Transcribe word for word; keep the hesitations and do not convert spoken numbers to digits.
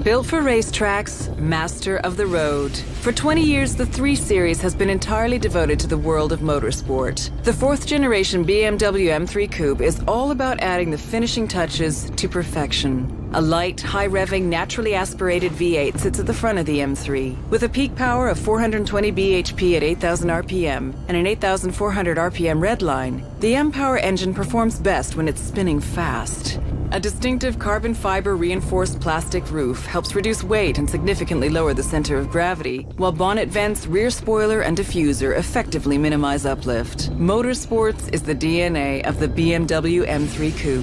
Built for racetracks, master of the road. For twenty years, the three series has been entirely devoted to the world of motorsport. The fourth generation B M W M three Coupe is all about adding the finishing touches to perfection. A light, high-revving, naturally aspirated V eight sits at the front of the M three. With a peak power of four hundred twenty B H P at eight thousand R P M and an eight thousand four hundred R P M redline, the M-Power engine performs best when it's spinning fast. A distinctive carbon fiber reinforced plastic roof helps reduce weight and significantly lower the center of gravity, while bonnet vents, rear spoiler, and diffuser effectively minimize uplift. Motorsports is the D N A of the B M W M three Coupe.